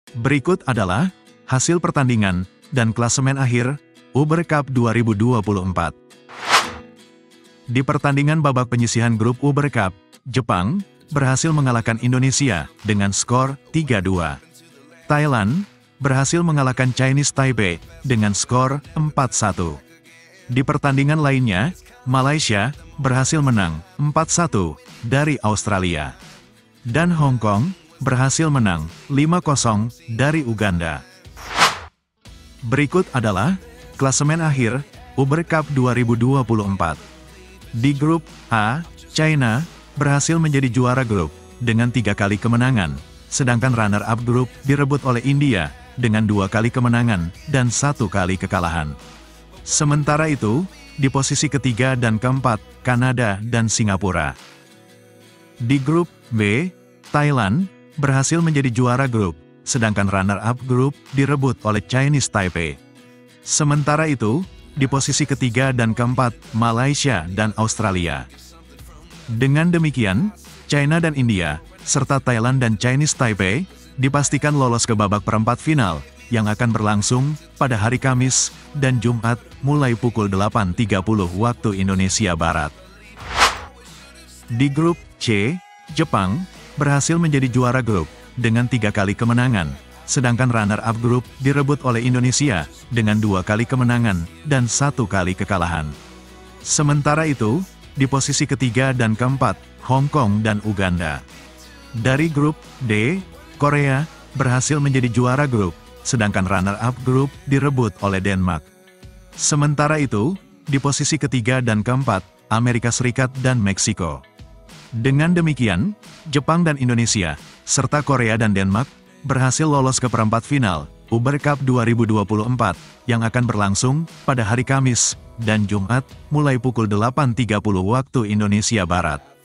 Berikut adalah hasil pertandingan dan klasemen akhir Uber Cup 2024. Di pertandingan babak penyisihan grup Uber Cup, Jepang berhasil mengalahkan Indonesia dengan skor 3-2. Thailand berhasil mengalahkan Chinese Taipei dengan skor 4-1. Di pertandingan lainnya, Malaysia berhasil menang 4-1 dari Australia. Dan Hong Kong berhasil menang 5-0 dari Uganda. Berikut adalah klasemen akhir Uber Cup 2024. Di grup A, China berhasil menjadi juara grup dengan 3 kali kemenangan, sedangkan runner-up grup direbut oleh India dengan 2 kali kemenangan dan 1 kali kekalahan. Sementara itu, di posisi ketiga dan keempat, Kanada dan Singapura. Di grup B, Thailand berhasil menjadi juara grup, sedangkan runner-up grup direbut oleh Chinese Taipei. Sementara itu, di posisi ketiga dan keempat, Malaysia dan Australia. Dengan demikian, China dan India, serta Thailand dan Chinese Taipei, dipastikan lolos ke babak perempat final, yang akan berlangsung pada hari Kamis dan Jumat mulai pukul 8.30 waktu Indonesia Barat. Di grup C, Jepang berhasil menjadi juara grup dengan 3 kali kemenangan, sedangkan runner-up grup direbut oleh Indonesia dengan 2 kali kemenangan dan 1 kali kekalahan. Sementara itu, di posisi ketiga dan keempat, Hong Kong dan Uganda. Dari grup D, Korea berhasil menjadi juara grup, sedangkan runner-up grup direbut oleh Denmark. Sementara itu, di posisi ketiga dan keempat, Amerika Serikat dan Meksiko. Dengan demikian, Jepang dan Indonesia, serta Korea dan Denmark, berhasil lolos ke perempat final Uber Cup 2024, yang akan berlangsung pada hari Kamis dan Jumat, mulai pukul 8.30 waktu Indonesia Barat.